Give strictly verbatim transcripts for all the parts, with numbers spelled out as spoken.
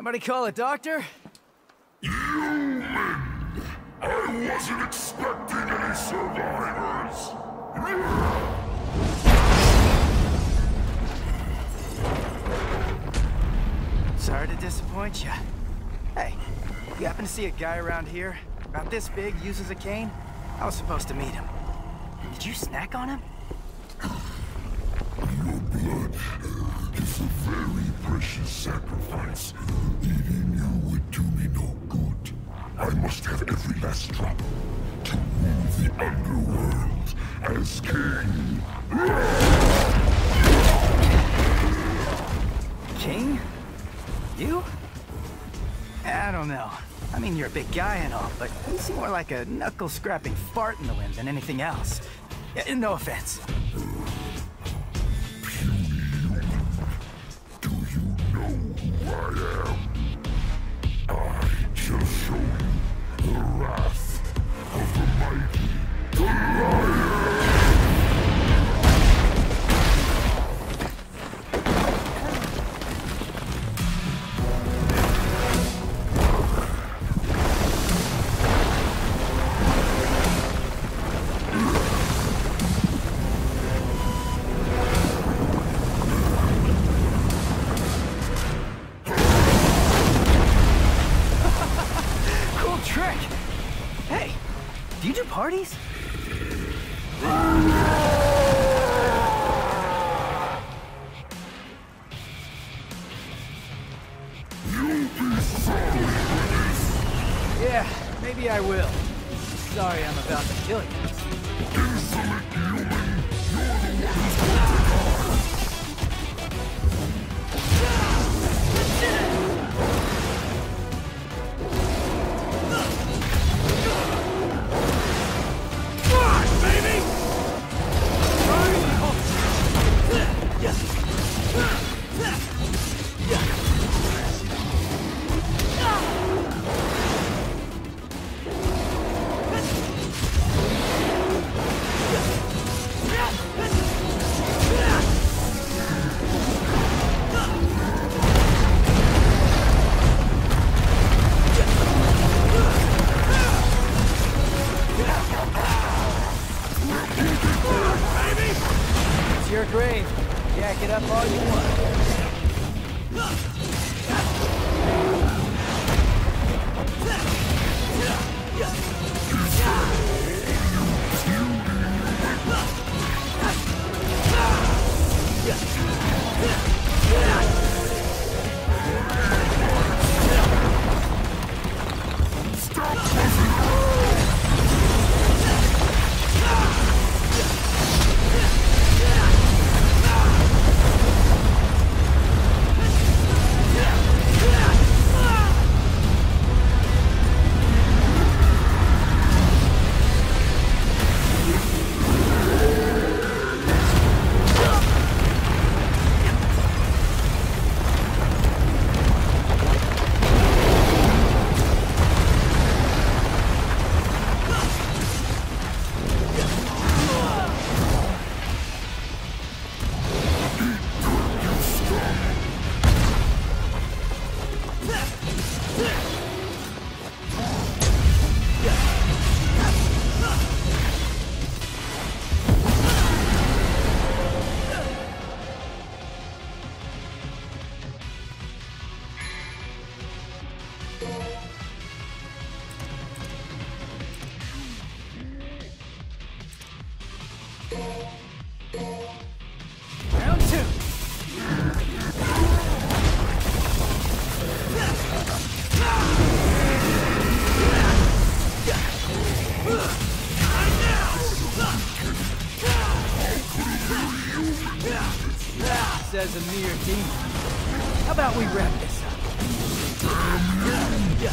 Somebody call a doctor? Human! I wasn't expecting any survivors! Sorry to disappoint you. Hey, you happen to see a guy around here? About this big, uses a cane? I was supposed to meet him. Did you snack on him? Your blood is a very precious sacrifice. Eating you would do me no good. I must have every last drop to rule the underworld as king. King? You? I don't know. I mean, you're a big guy and all, but you seem more like a knuckle-scrapping fart in the wind than anything else. Yeah, no offense. Do you know who I am? I shall show you the wrath of the mighty Goliath! Parties? You'll be sorry for this! Yeah, maybe I will. Sorry I'm about to kill you. Insolent human! You're the one who's going to die! It's your grave. Jack it up all you want. Round two. Says a mere demon. How about we wrap this up? Yeah.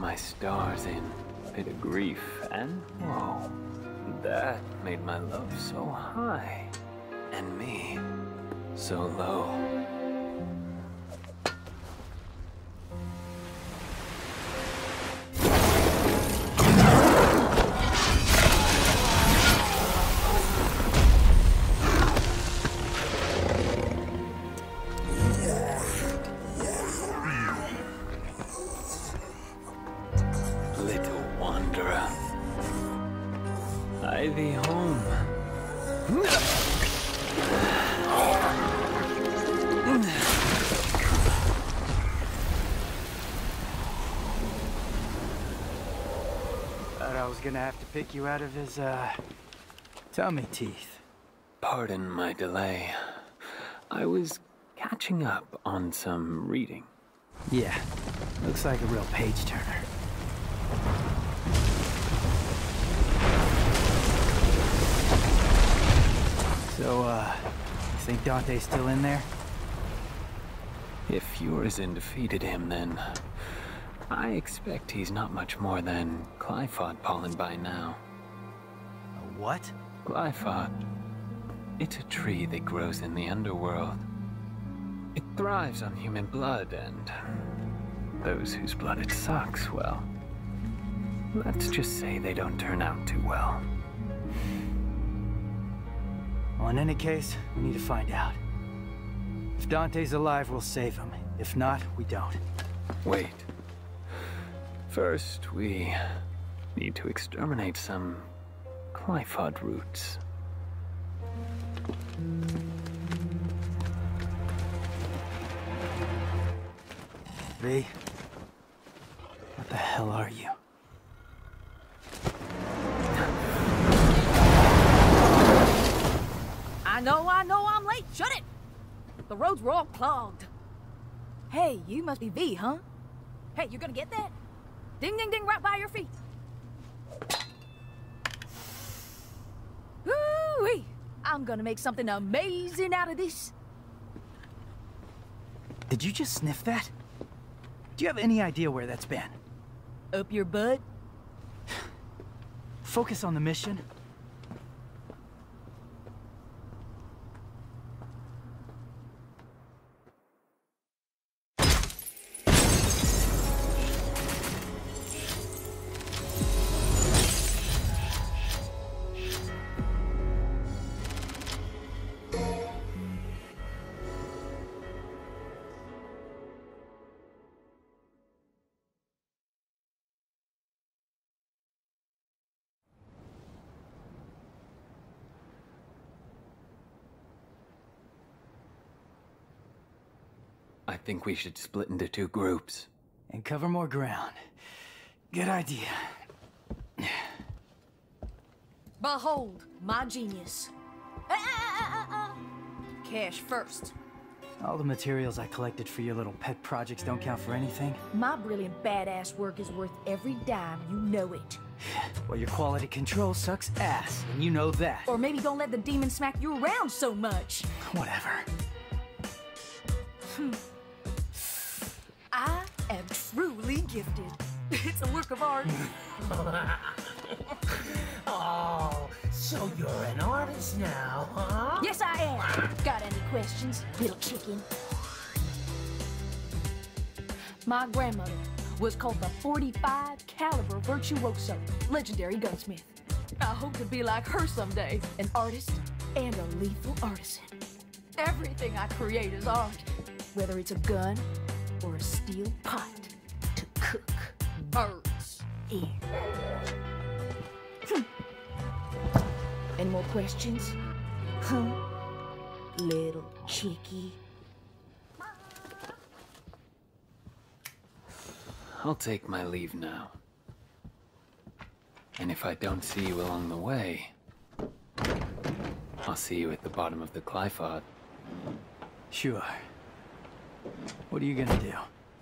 my stars in a bit of grief and woe. That made my love so high, and me so low. Thee home. Thought I was gonna have to pick you out of his, uh, tummy teeth. Pardon my delay. I was catching up on some reading. Yeah, looks like a real page-turner. So, uh, you think Dante's still in there? If Urizen defeated him, then I expect he's not much more than Qliphoth pollen by now. A what? Qliphoth. It's a tree that grows in the underworld. It thrives on human blood, and those whose blood it sucks, well, let's just say they don't turn out too well. Well, in any case, we need to find out. If Dante's alive, we'll save him. If not, we don't. Wait. First, we need to exterminate some Qliphoth roots. V, what the hell are you? I know, I know I'm late. Shut it! The roads were all clogged. Hey, you must be V, huh? Hey, you gonna get that? Ding, ding, ding, right by your feet. Woo-wee! I'm gonna make something amazing out of this. Did you just sniff that? Do you have any idea where that's been? Up your butt? Focus on the mission. I think we should split into two groups. And cover more ground. Good idea. Behold, my genius. Ah, ah, ah, ah. Cash first. All the materials I collected for your little pet projects don't count for anything? My brilliant badass work is worth every dime, you know it. Well, your quality control sucks ass, and you know that. Or maybe don't let the demon smack you around so much. Whatever. I am truly gifted. It's a work of art. Oh, so you're an artist now, huh? Yes, I am. Got any questions, little chicken? My grandmother was called the forty-five caliber virtuoso, legendary gunsmith. I hope to be like her someday, an artist and a lethal artisan. Everything I create is art, whether it's a gun or a steel pot to cook birds in. Hm. Any more questions? Huh? Little chickie. I'll take my leave now. And if I don't see you along the way, I'll see you at the bottom of the Qliphoth. Sure. What are you gonna do?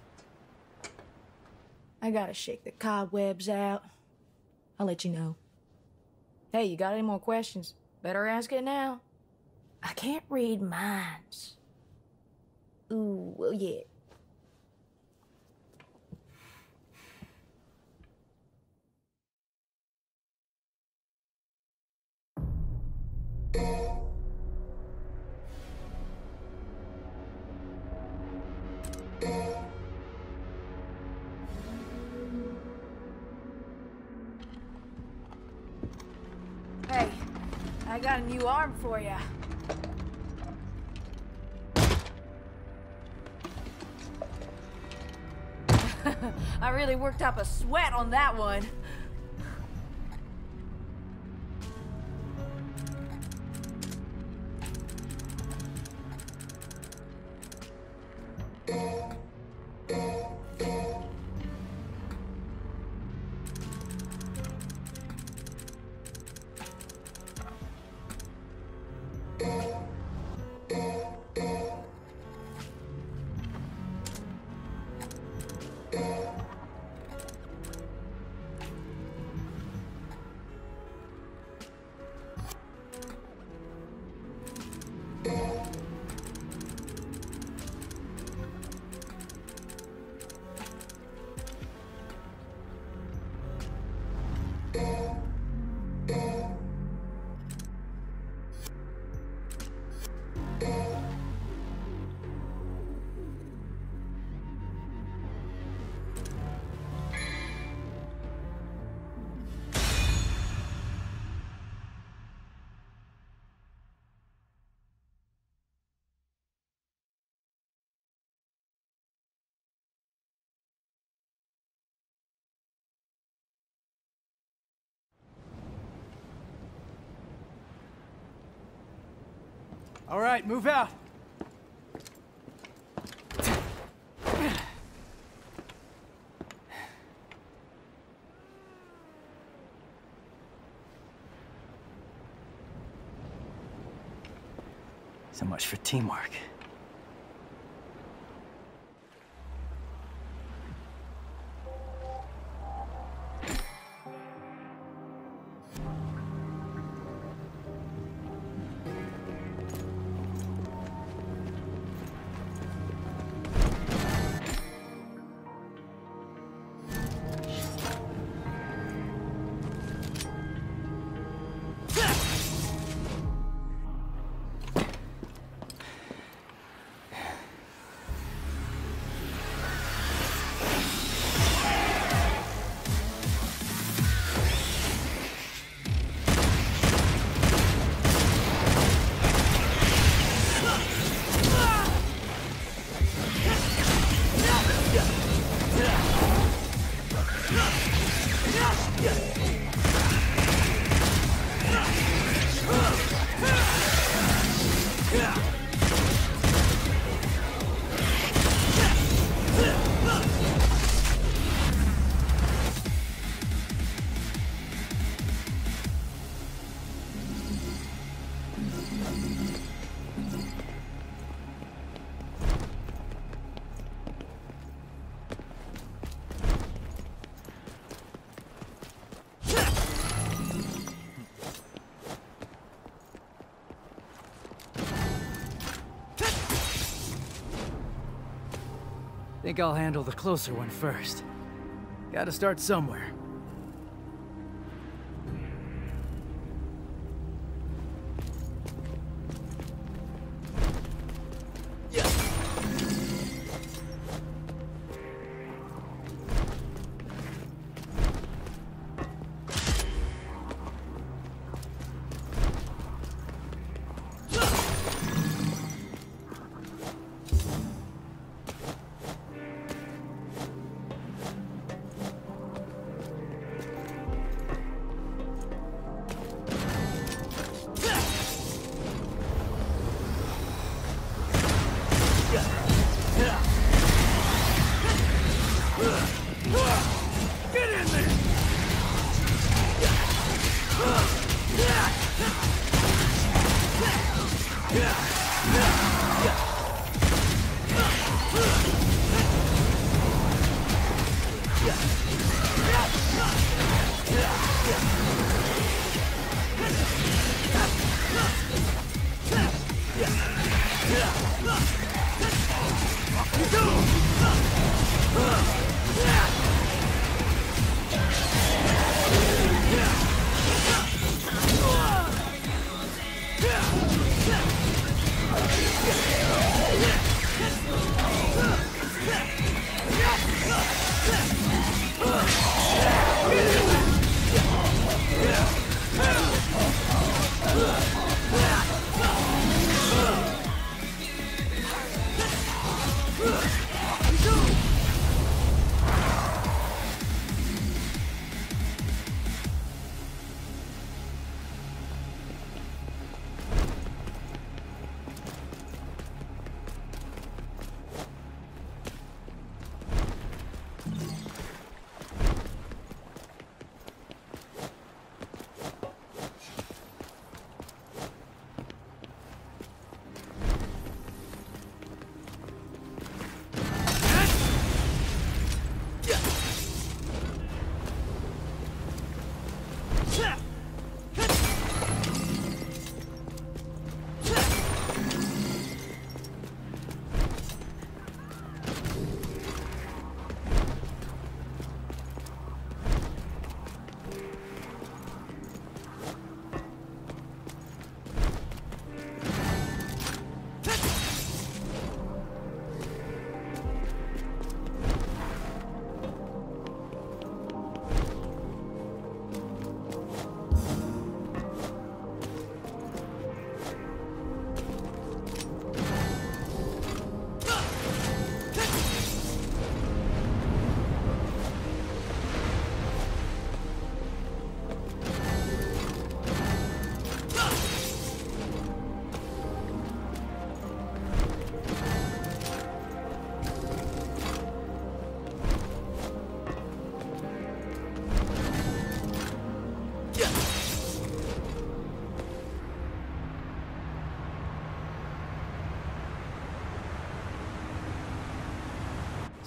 I gotta shake the cobwebs out. I'll let you know. Hey, you got any more questions? Better ask it now. I can't read minds. Ooh, well, yeah. I got a new arm for ya. I really worked up a sweat on that one. All right, move out. So much for teamwork. Think I'll handle the closer one first. Gotta start somewhere. Ugh!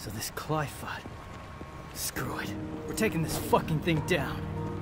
So this Qliphoth... Screw it. We're taking this fucking thing down.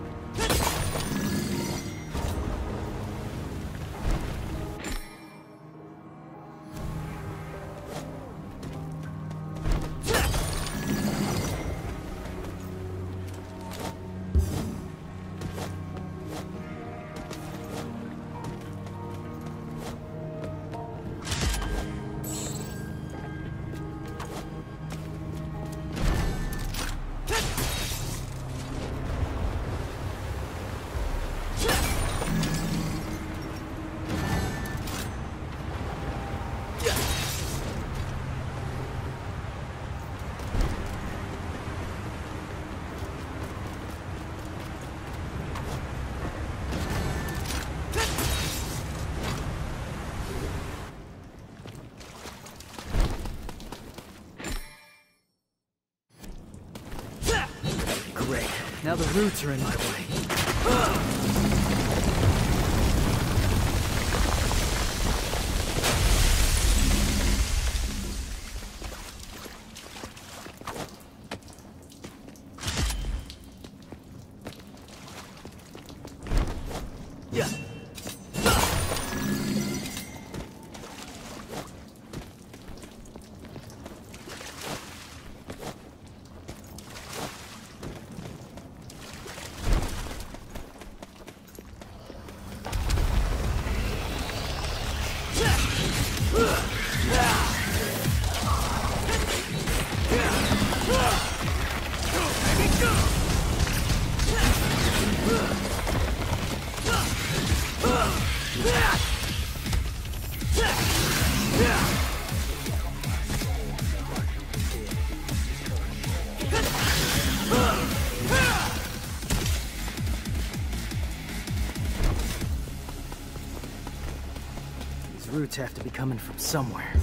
Great. Now the roots are in my way. Yeah. These roots have to be coming from somewhere.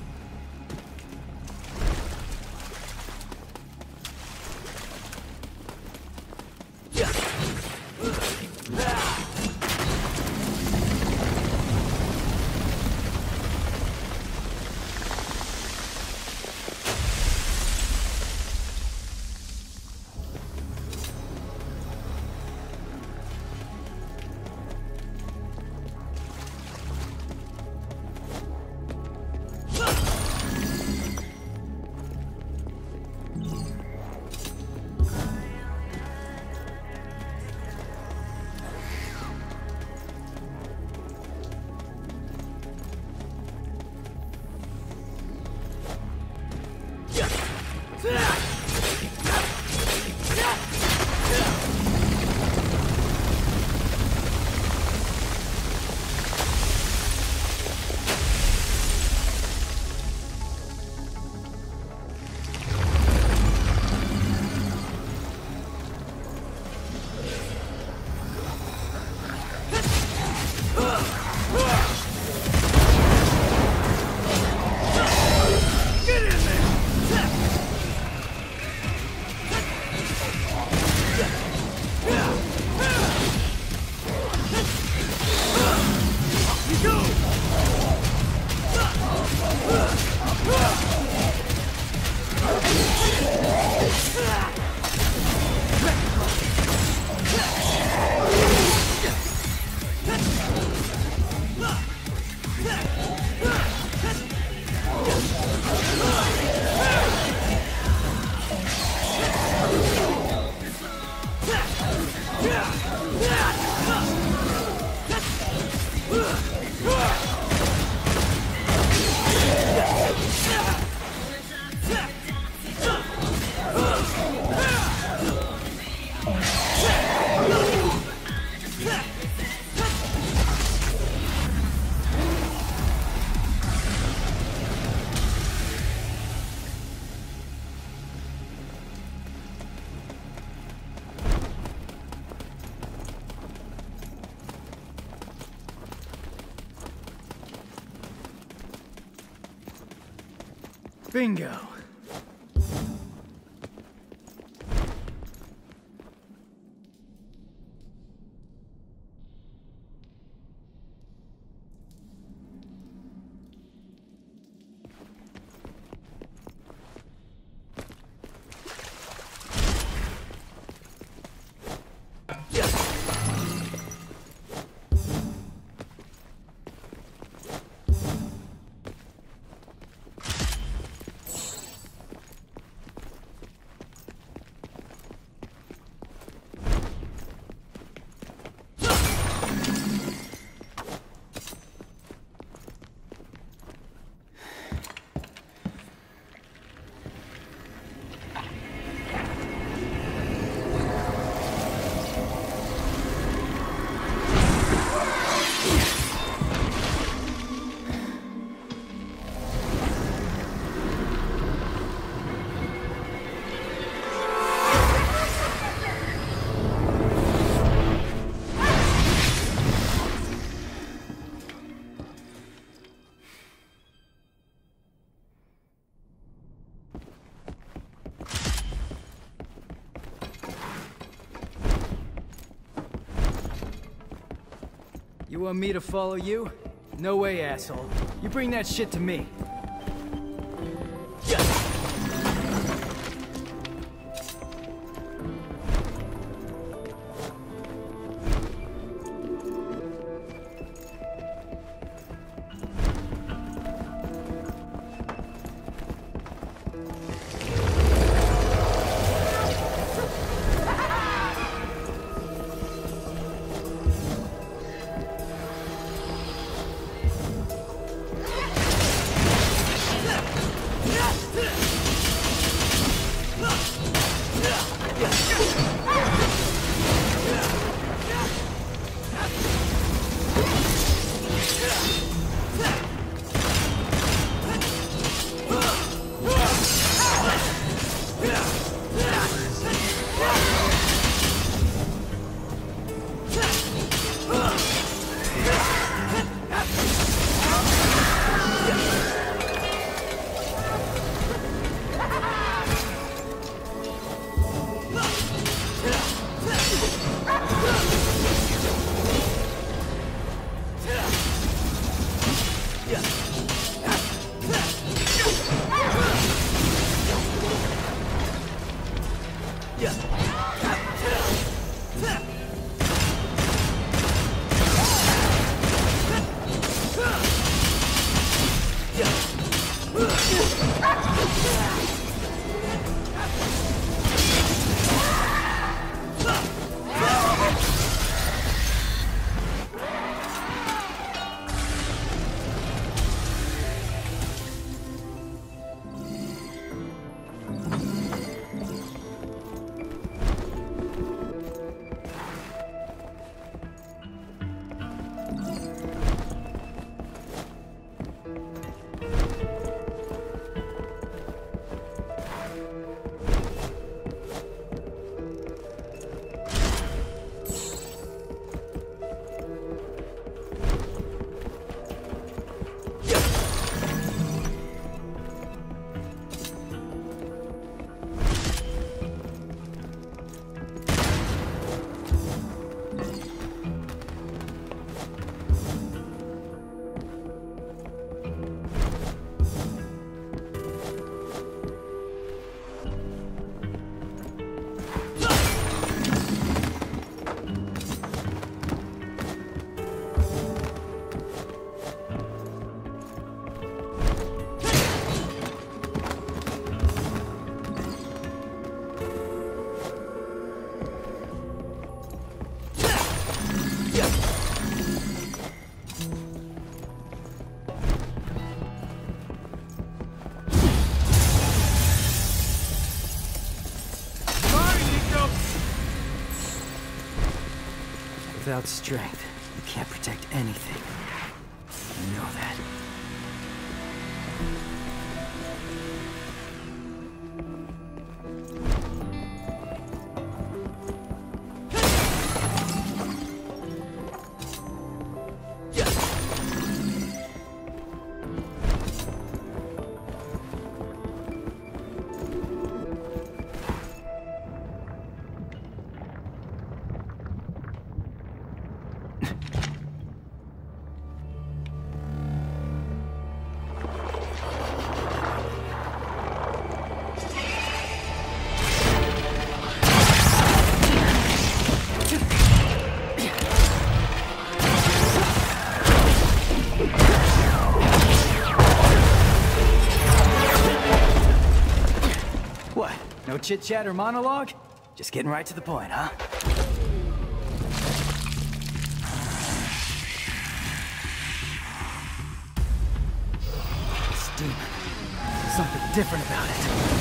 Bingo. You want me to follow you? No way, asshole. You bring that shit to me. Without strength, you can't protect anything. You know that. No chit-chat or monologue? Just getting right to the point, huh? This demon. Something different about it.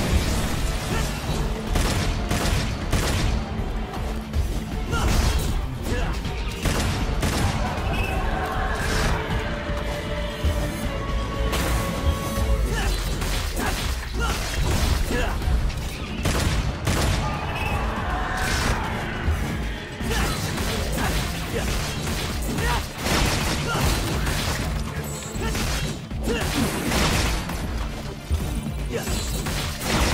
Yeah.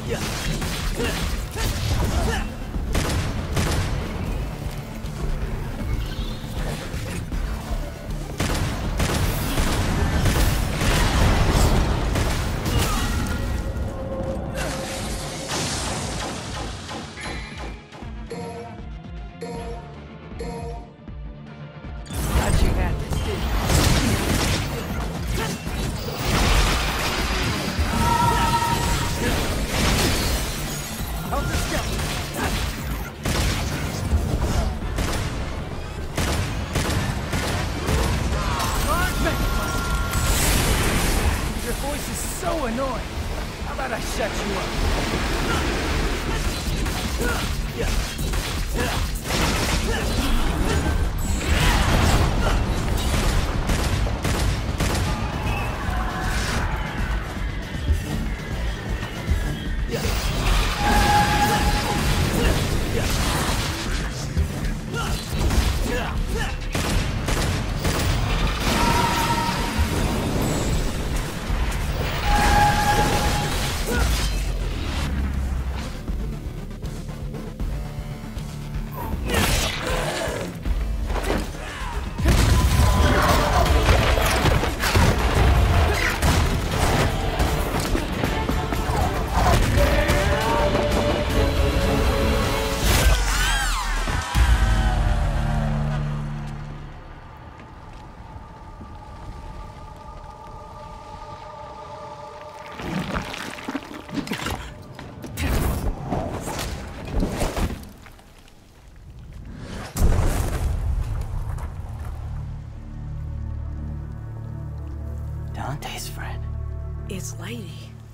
Dante's friend. It's Lady.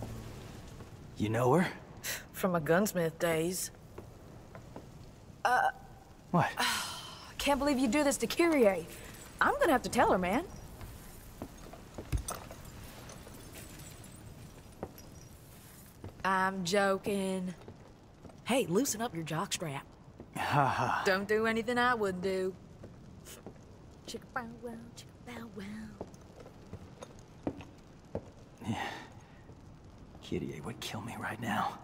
You know her? From my gunsmith days. Uh... What? I can't believe you do this to Kyrie. I'm gonna have to tell her, man. I'm joking. Hey, loosen up your jockstrap. Haha. Don't do anything I wouldn't do. Chicka bow wow, chicka bow wow. Yeah. Kyrie would kill me right now.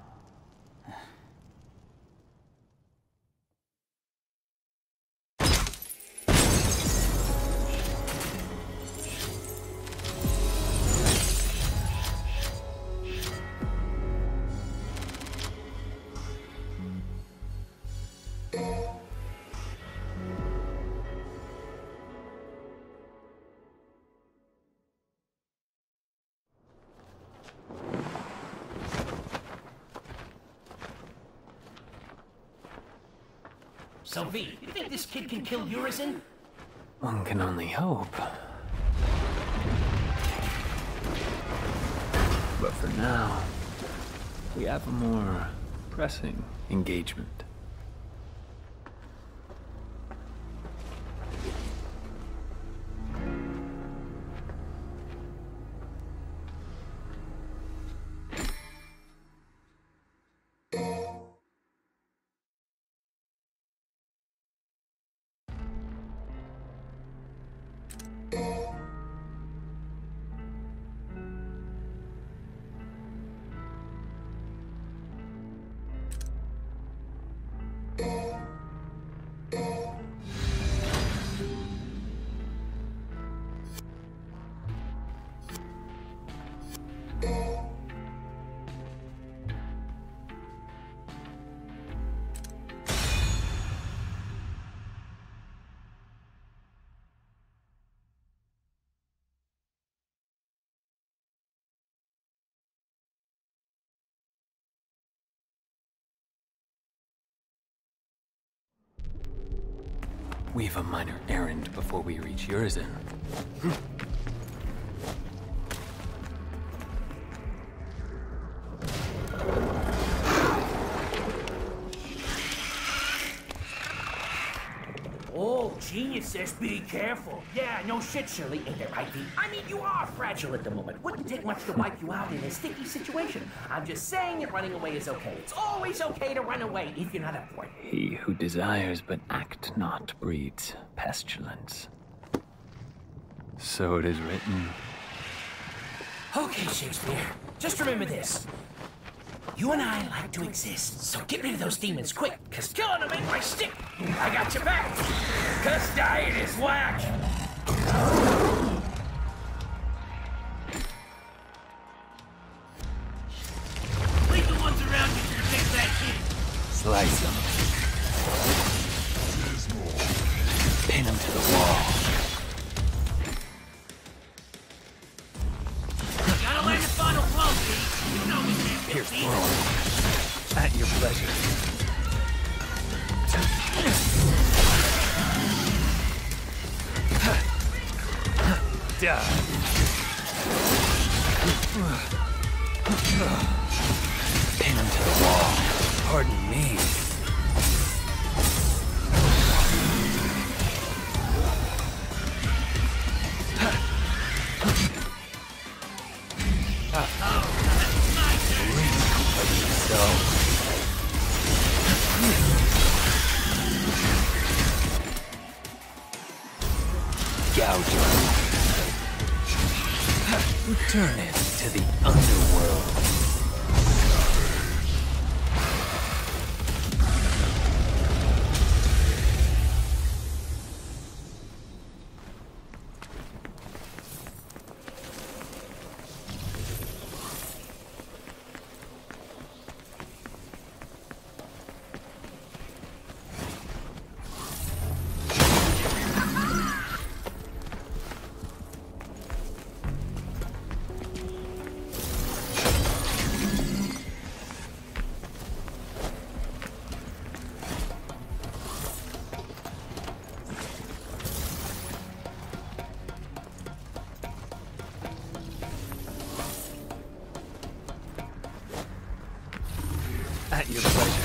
So, V, you think this kid can kill Urizen? One can only hope. But for now, we have a more pressing engagement. We've a minor errand before we reach Urizen. Oh, genius says be careful. Yeah, no shit, Shirley. Ain't that right, V? I mean, you are fragile at the moment. Wouldn't take much to wipe you out in a sticky situation. I'm just saying that running away is okay. It's always okay to run away if you're not up for it. He who desires but act not breeds pestilence. So it is written. Okay, Shakespeare. Just remember this. You and I like to exist, so get rid of those demons quick, cause killing them ain't my stick. I got your back, cause dying is whack. Leave the ones around you to take that hit. Slice them. Pin them to the wall. Gotta land the final blow, Pete. You know we can't Pierce beat through. At your pleasure. Die. Pin him to the wall. Pardon me. Return it to the underworld. At your pleasure.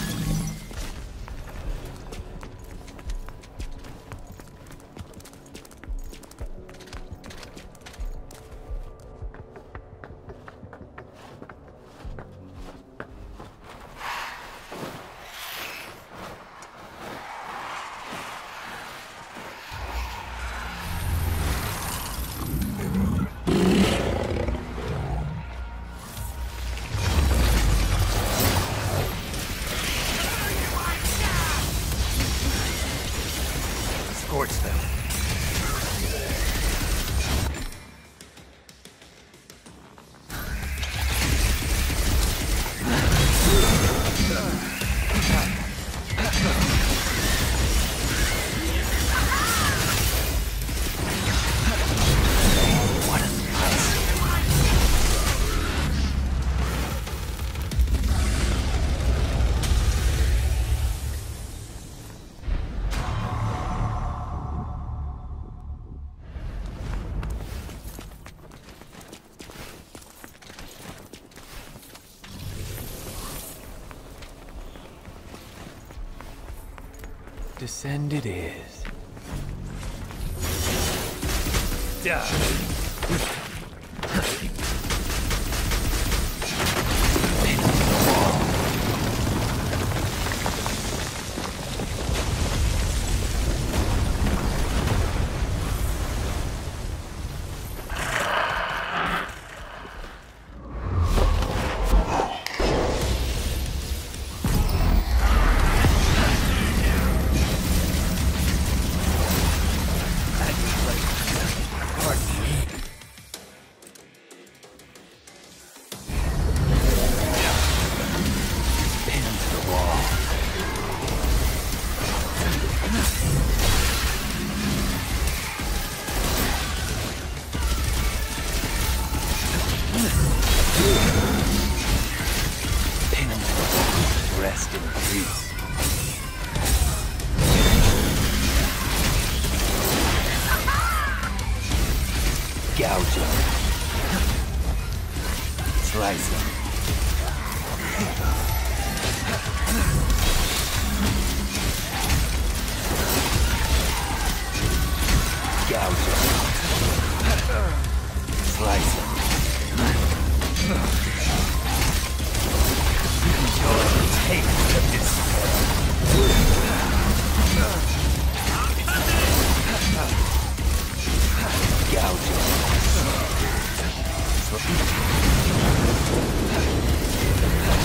Scorch them. What a mess. Descend it is. Die. Rest in peace. Gouge him. Slice him. Gouge him. Slice him. Enjoy the taste of this. Gouge him.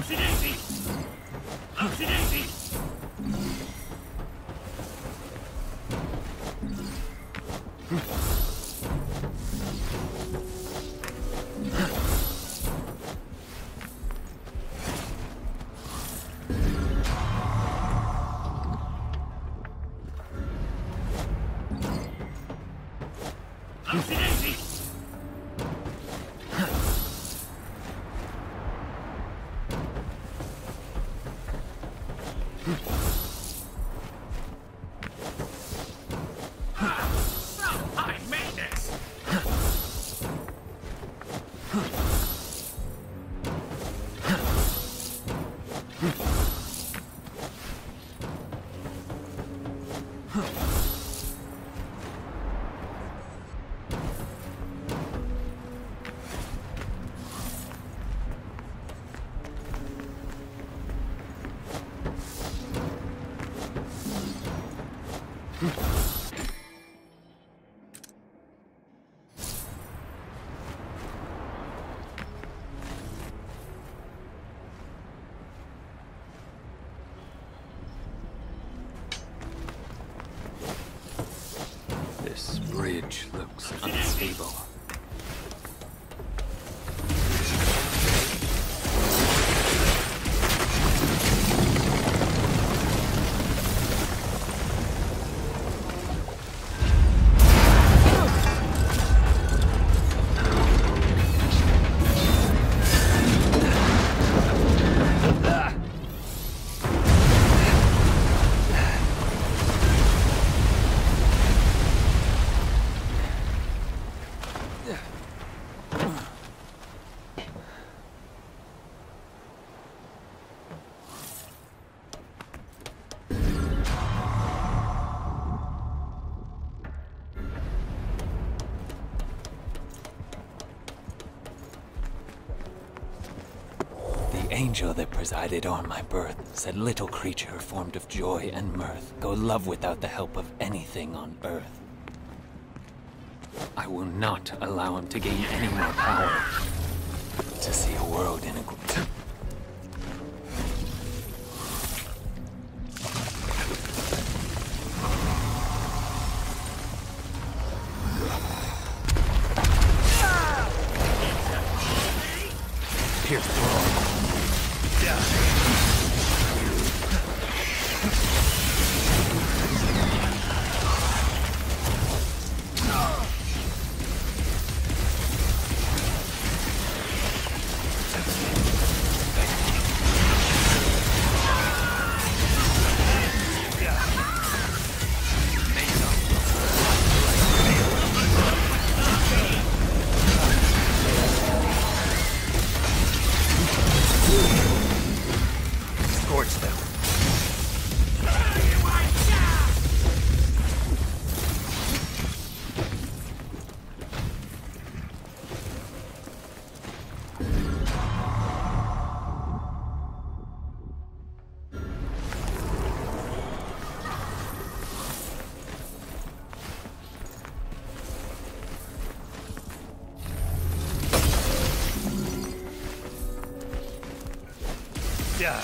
This bridge looks unstable. The angel that presided o'er my birth said, little creature formed of joy and mirth, go love without the help of anything on earth. I will not allow him to gain any more power, to see a world in a... Pierce through. Scorch them. Yeah.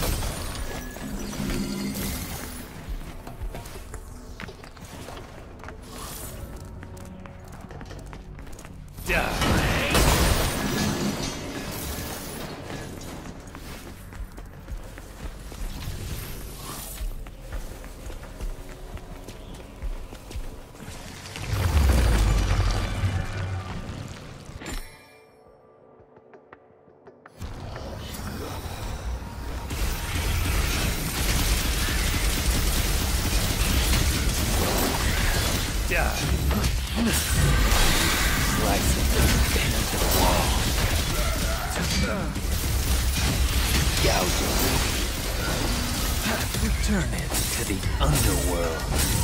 Slice it into the wall. Gouge it. Return it to the underworld.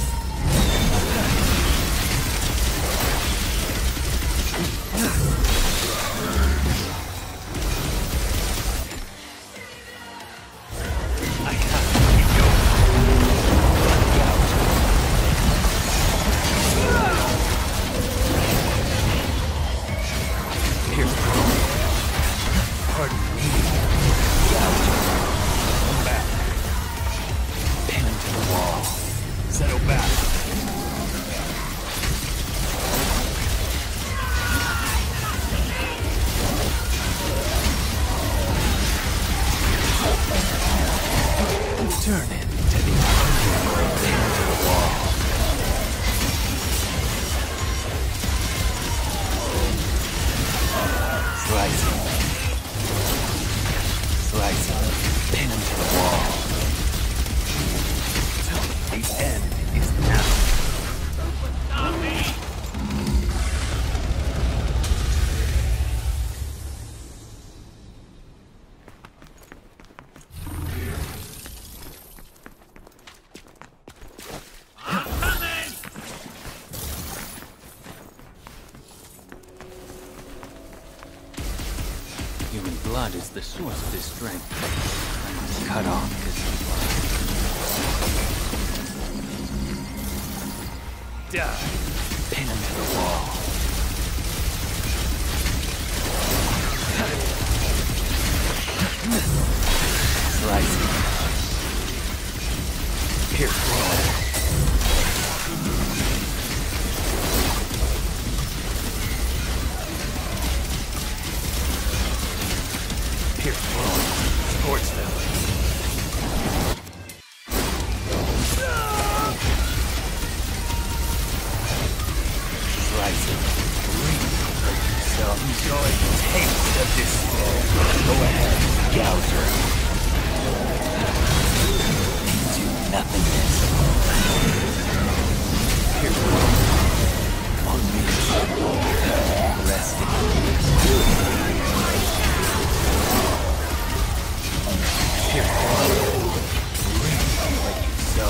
I have to keep going. Pardon me. Slice him. Slice him. Pin him to the wall. The end is now. Human blood is the source of his strength. I must cut off his supply. Die. Pin him to the wall. Slice him. Pierce wall. Pierce wall. Scorch them. Slice him. So enjoy the taste of despair. Go ahead, gouge her. Into nothingness. Pierce wall. On me. Rest in peace. Pierce wall. Like you so.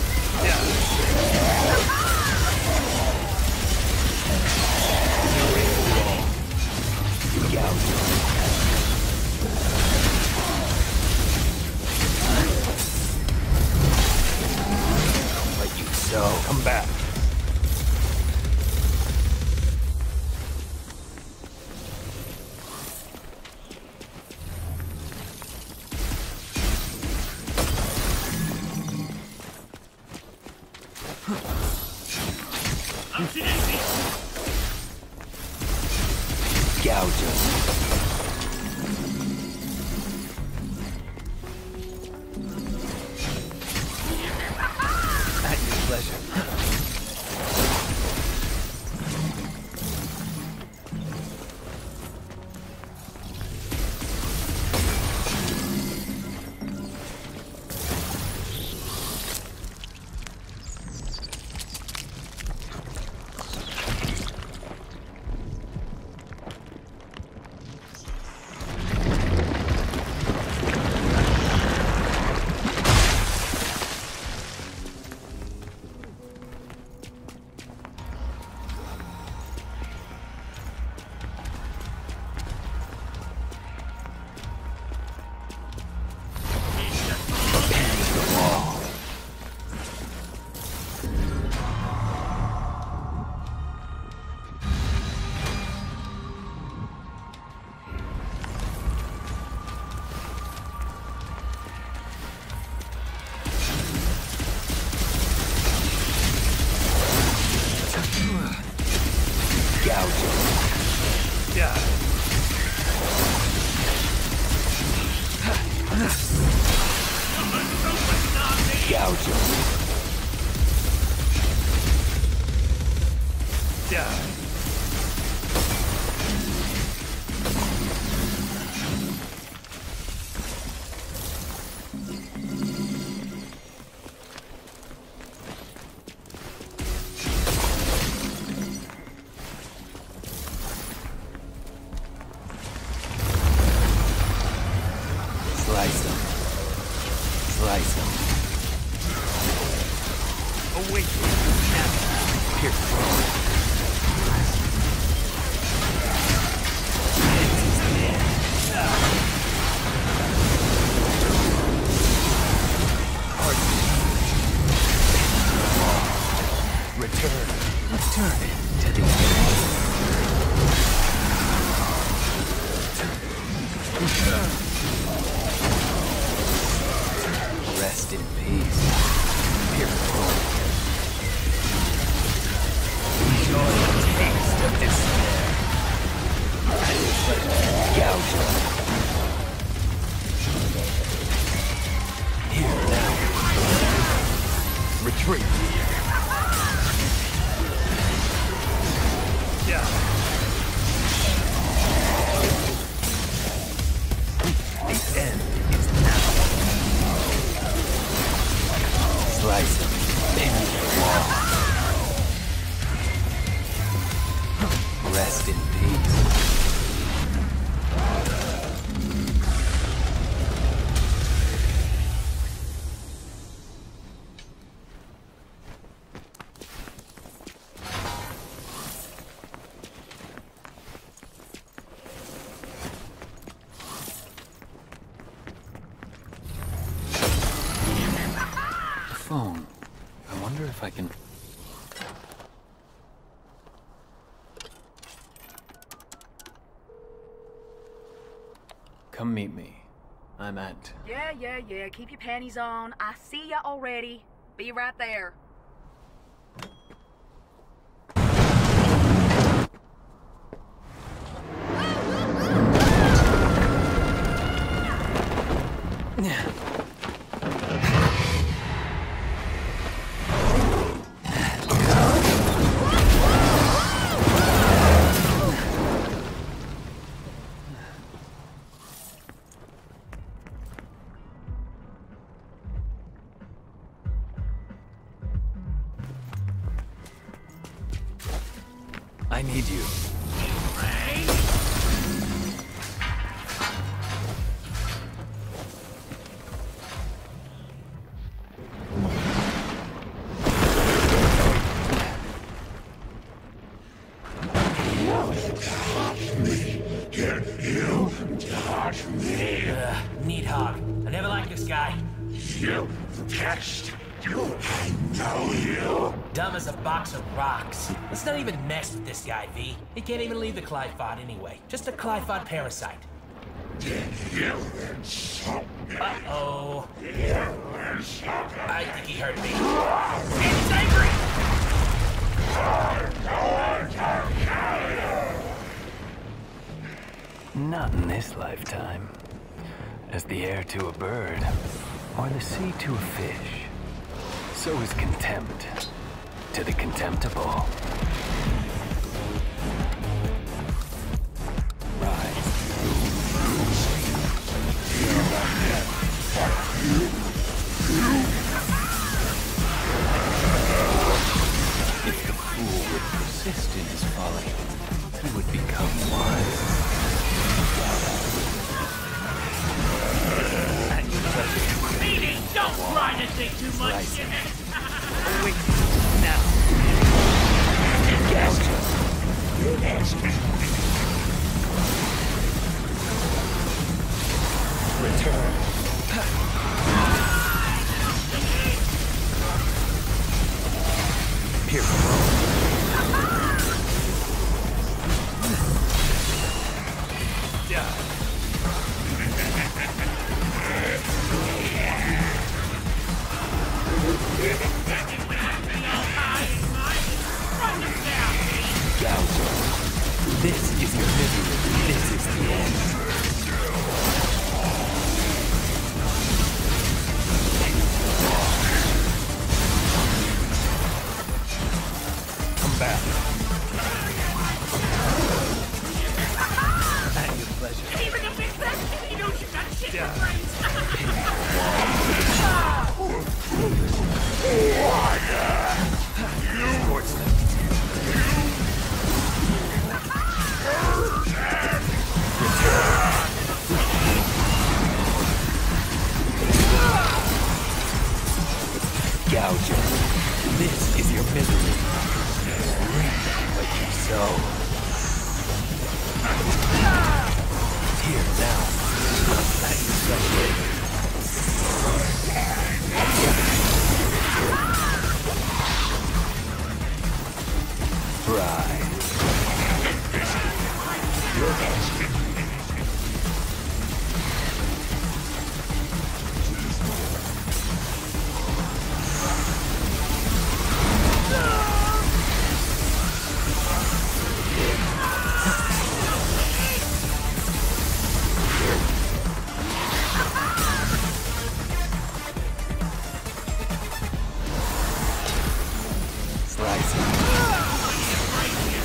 Like you so. Come back. Gouge him. At your pleasure. Gouge him. Die. Slice him. Slice him. Awaken. Pierce through. Return. Return to the Rest in peace. Pierce through. Enjoy the taste of despair. Gouge him. Here now. Retreat. Rest in peace. Phone. I wonder if I can... Come meet me. I'm at... Yeah, yeah, yeah. Keep your panties on. I see ya already. Be right there. I need you. Can you touch me? Uh, Needhog. I never liked this guy. You touched you. I know you. Dumb as a box of rocks. Let's not even mess with this guy, V. He can't even leave the Clyphod anyway. Just a Clyphod parasite. Did you insult me? Uh-oh. You insult me. I think he hurt me. And he's angry! I'm going to kill you. Not in this lifetime. As the air to a bird, or the sea to a fish, so is contempt to the contemptible. Rise. If the fool would persist in his folly, he would become wise. Meaning, don't try to think too much. Wait, now. Return. Here. Yeah. Gouger. This is your misery. This is the end. Come back. At your pleasure. Even a big fat he knows you got shit in brains. Sportsman. Gouger. This is your misery. Reap what you sow. Here now. At your pleasure. Rise. Slice.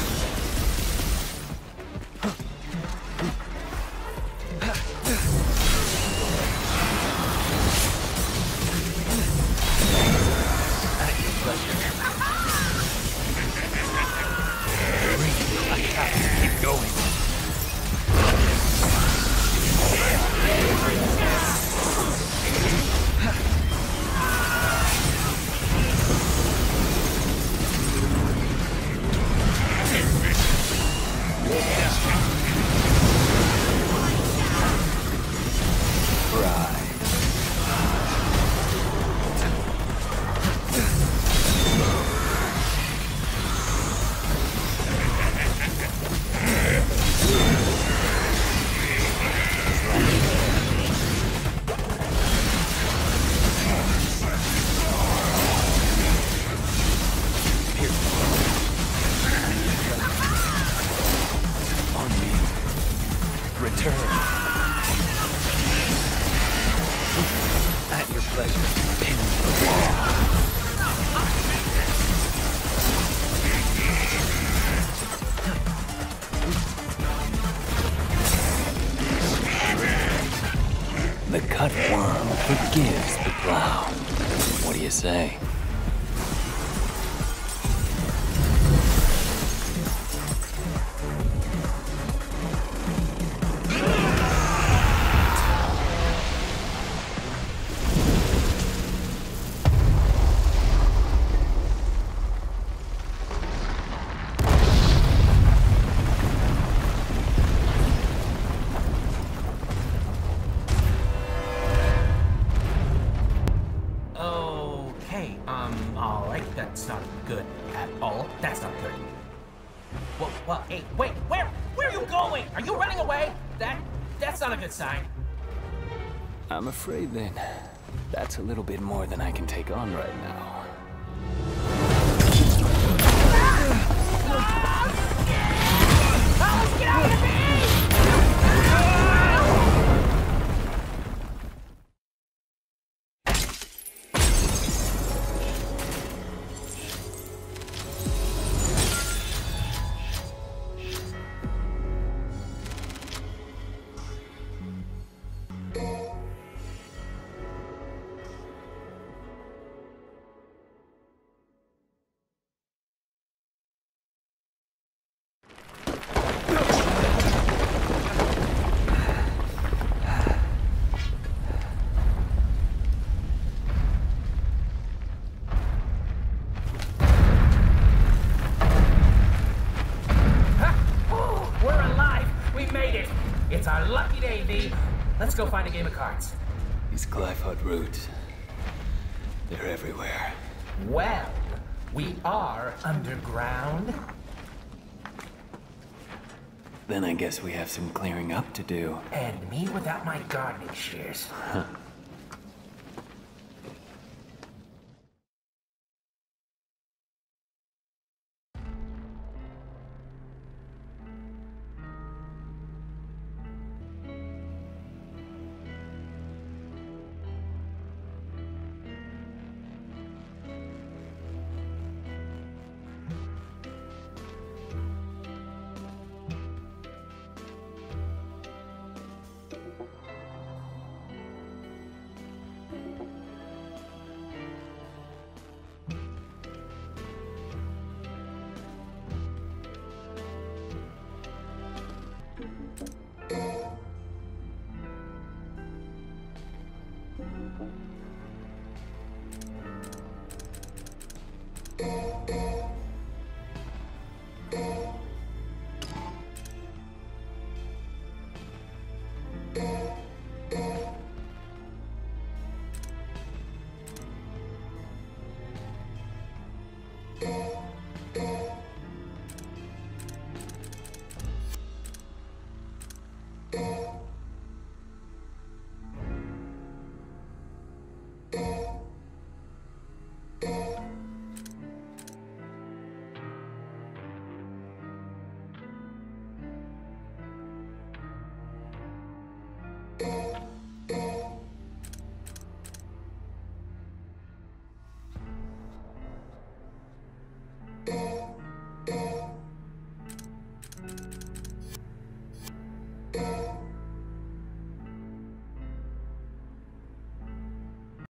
cut worm forgives the plow. What do you say? I'm afraid then, that's a little bit more than I can take on right now. Alice, get out of me! Let's go find a game of cards. These Glyphod roots, they're everywhere. Well, we are underground. Then I guess we have some clearing up to do. And me without my gardening shears. Huh.